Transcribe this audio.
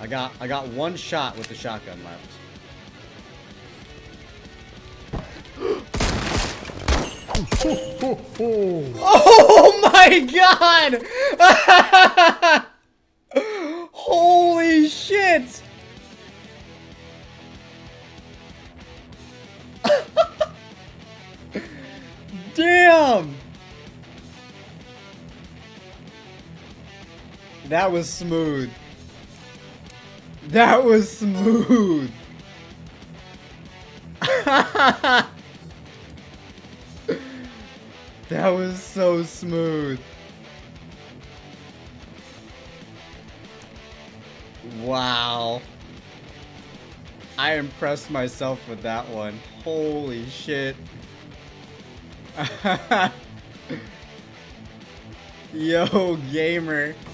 I got one shot with the shotgun left. Oh my god! Holy shit! Damn! That was smooth. That was smooth. That was so smooth. Wow. I impressed myself with that one. Holy shit. Yo, gamer.